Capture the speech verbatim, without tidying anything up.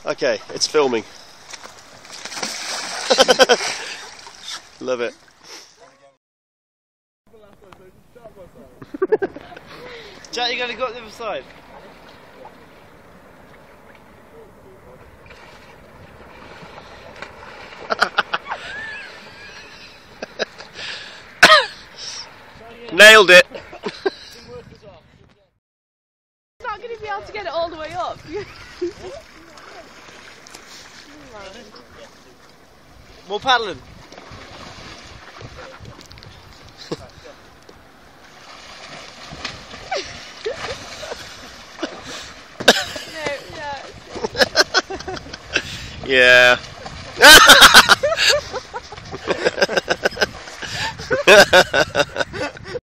Okay, it's filming. Love it. Jack, you gotta go up the other side. Nailed it. Not going to be able to get it all the way up. More paddling. No, yeah. Yeah.